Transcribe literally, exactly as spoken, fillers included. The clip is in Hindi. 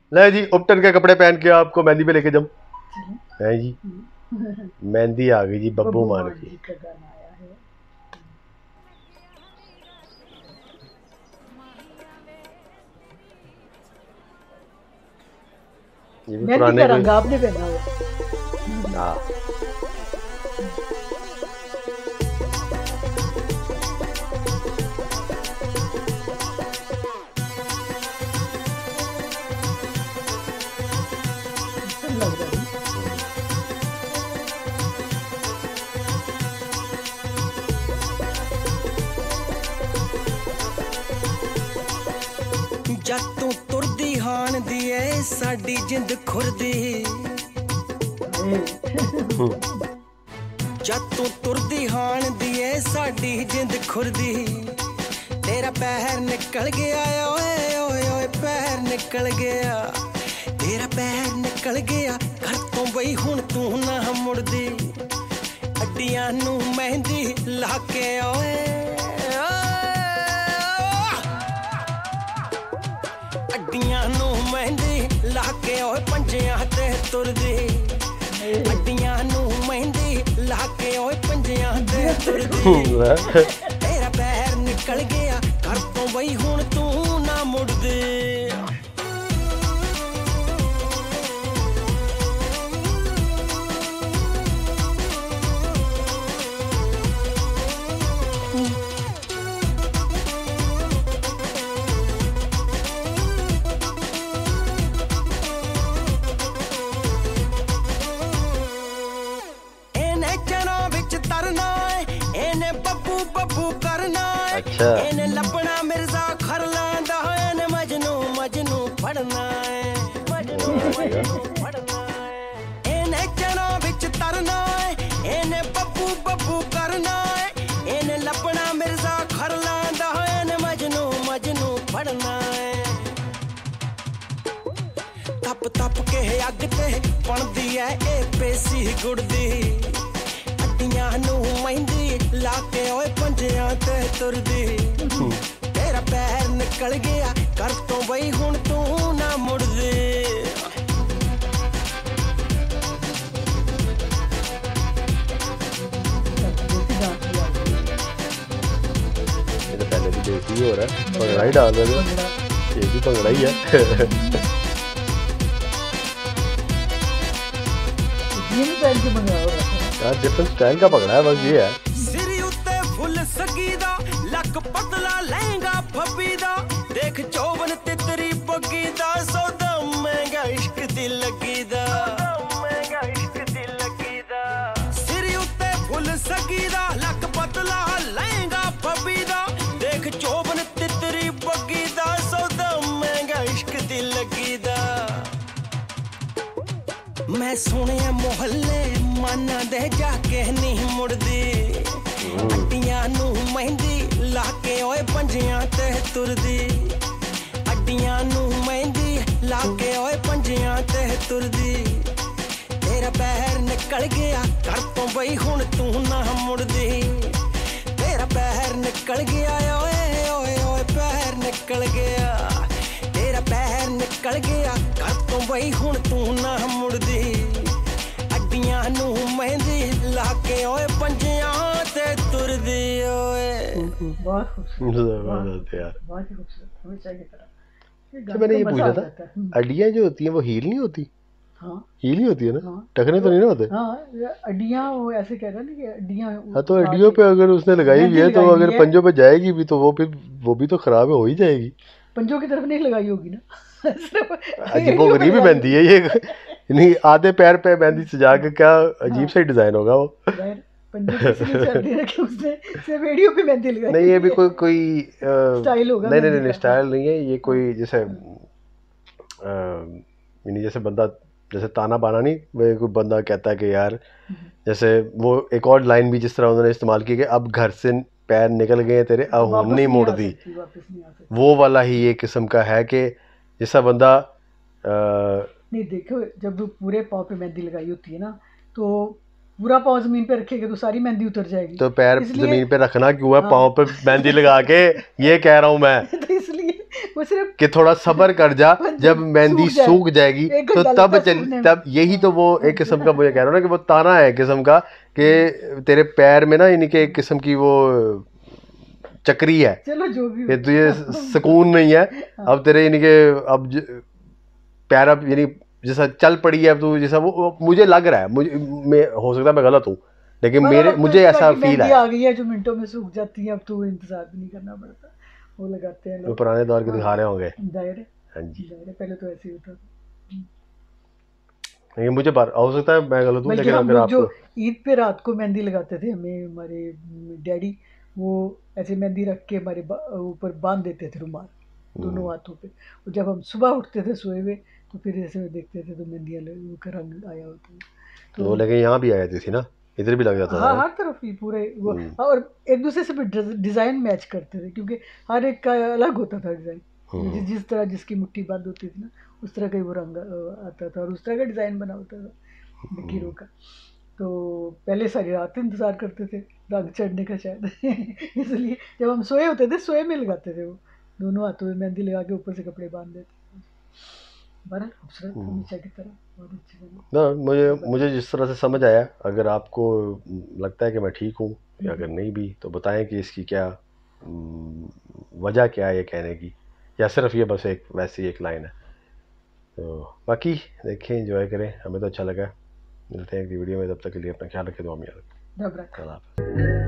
ले जी उपटन के कपड़े पहन के आपको मेहंदी पे लेके जाऊं है जी। मेहंदी आ गई जी बब्बू मान की। ये भी मेहंदी पुराने का रंग आपने पहना हुआ। हाँ जद तू तुरदी हान दी ऐ साडी जिंद खुरदी जद तू तुरदी हान दी ऐ साडी जिंद खुरदी तेरा पैर निकल गया ओए ओए ओए पैर निकल गया तेरा पैर निकल गया घर तो बई हुण तू ना मुड़दी अड्डियां नू मेहंदी ला के ओए अड्डियां नू मेहंदी ला के ओए पंजियां ते तुरदी अड्डियां नू मेहंदी ला के ओए पंजियां ते तुरदी तेरा पैर निकल गया घर तो बई हुण तू ना मुड़दी अच्छा इन्हें लपना मिर्जा खर लांदा इन्हें मजनू मजनू पढ़ना है मजनू मजनू पढ़ना है इन्हें चना बिच तरना है इन्हें बब्बू बब्बू करना है इन्हें लपना मिर्जा खर लांदा इन्हें मजनू मजनू पढ़ना है तप तप के अग ते बनदी है ए पेसी गुड़दी अड्डियां नू मेहंदी ला के ओए पंजियां ते तुरदी तेरा पैर निकल गया घर तो बई हुण तू ना मुड़दी ये तो पहले भी देसी हो रहा है भंगड़ा ही डाल रहे ये भी भंगड़ा ही है यार डिफरेंट स्टाइल का भंगड़ा है बस ये है सिरी उत्ते फुल सगी दा लक पतला लहंगा फबी दा देख चौवन तितरी बगी दा सौदा महंगा इश्क दी लगी दा महंगा इश्क दी लगी दा सिरी उत्ते फुल सगी दा लक पतला लहंगा फबी दा देख चौवन तितरी बगी दा सौदा महंगा इश्क दी लगी दा मैं सुने मोहल्ले माना दे जाके नहीं मुड़दी अड्डियां नू मेहंदी ला के ओए पंजियां ते तुरदी अड्डियां नू मेहंदी ला के ओए पंजियां ते तुरदी तेरा पैर निकल गया घर तो बई हुण तू ना मुड़दी तेरा पैर निकल गया ओए ओए ओए पैर निकल गया तेरा पैर निकल गया घर तो बई हुण तू ना मुड़दी अड्डियां नू मेहंदी ला के ओए पंजियां ते तुरदी ओए बहुत खूबसूरत जबरदस्त यार बहुत ही खूबसूरत हमेशा की तरह तो मैंने ये पूछा था अड्डियां जो होती हैं वो हील नहीं होती हाँ हील ही होती है ना हाँ टखने तो नहीं ना होते हाँ अड्डियां वो ऐसे कह रहा ना कि अड्डियां हाँ तो अड्डियों पे अगर उसने लगाई हुई है तो अगर पंजों पे जाएगी भी तो वो फिर वो भी तो खराब हो ही जाएगी पंजों की तरफ नहीं लगाई होगी ना अजीबो गरीब ही मेहंदी है ये नहीं आधे पैर पे मेहंदी सजा के क्या अजीब सा डिजाइन होगा वो पंजों पे इसलिए चल रही है कि उसने सिर्फ वीडियो पे मेहंदी लगाई नहीं ये भी कोई कोई स्टाइल होगा नहीं नहीं नहीं स्टाइल नहीं है ये कोई जैसे यानी जैसे बंदा जैसे ताना बाना नहीं वो कोई बंदा कहता है कि यार जैसे वो एक और लाइन भी जिस तरह उन्होंने इस्तेमाल की कि अब घर से पैर निकल गए तेरे अब नहीं मोड़ दी वो वाला ही ये किस्म का है कि जैसा बंदा नहीं देखो जब पूरे पाँव पे मेहंदी लगाई होती है ना तो पूरा पाँव जमीन पे रखेगा तो सारी मेहंदी उतर जाएगी। तो पैर इसलिए- जमीन पे रखना क्यों है, हाँ। पाँव पे मेहंदी लगा के, ये कह रहा हूँ मैं तो इसलिए वो सिर्फ कि थोड़ा सब्र कर जा, जब मेहंदी सूख जाए, सूख जाएगी एक तो घंटा तब लगता है चल सूखने में। तब यही तो वो एक किस्म का मुझे कह रहा हूँ ना कि वो ताना है किस्म का कि तेरे पैर में ना यानी कि एक किस्म की वो चक्री है चलो जो भी कि हो। तुझे सुकून नहीं है अब तेरे यानी कि अब ज- पैर अब यानी जैसा चल पड़ी है अब तू जैसा वो, वो मुझे लग रहा है, मुझे मैं हो सकता है मैं गलत हूँ लेकिन पर मेरे अब तो मुझे इस तरह ऐसा की फील मेहंदी है। आ गई है जो मिनटों में सूख जाती है, अब तो इंतजार भी नहीं करना पड़ता, वो लगाते हैं वो लोग। पुराने दौर के हाँ। दिखा रहे होंगे। जाहिर है, हाँ जी, जाहिर है, पहले तो ऐसे ही होता था। लेकिन मुझे बार हो सकता है मैं गलत हूँ बल्कि लेकिन हम अगर लोग आपको जो ईद पे रात को मेहंदी लगाते थे, हमें हमारे डैडी वो ऐसे मेहंदी रख के हमारे बा- ऊपर बांध देते थे रुमाल दोनों हाथों पे, और जब हम सुबह उठते थे सोए हुए तो फिर ऐसे देखते थे तो मेहंदियाँ लग- का रंग आया होता था। वो लेकिन यहाँ भी आ जाती थी ना, इधर भी लग जाता हाँ, था। हर तरफ ही पूरे वो, हम्म। और एक दूसरे से भी डिज़ाइन मैच करते थे क्योंकि हर एक का अलग होता था डिज़ाइन, जिस जिस तरह जिसकी मुट्ठी बंद होती थी ना उस तरह का ही वो रंग अ, आता था और उस तरह का डिज़ाइन बना होता था लकीरों का। तो पहले सारी रात इंतज़ार करते थे रंग चढ़ने का शायद इसलिए जब हम सोए होते थे सोए में लगाते थे वो दोनों हाथों में मेहंदी लगा के ऊपर से कपड़े बांध देते थे। बड़ा खूबसूरत हमेशा की तरह, बहुत अच्छी बनी। ना मुझे मुझे जिस तरह से समझ आया, अगर आपको लगता है कि मैं ठीक हूँ या अगर नहीं भी तो बताएं कि इसकी क्या हम्म, वजह क्या है ये कहने की, या सिर्फ ये बस एक वैसी एक लाइन है। तो बाकी देखें, एंजॉय करें, हमें तो अच्छा लगा। मिलते हैं एक वीडियो में, तब तक के लिए अपना ख्याल रखें, दुआ में याद रखें। रब रखा। अल्लाह हाफ़िज़।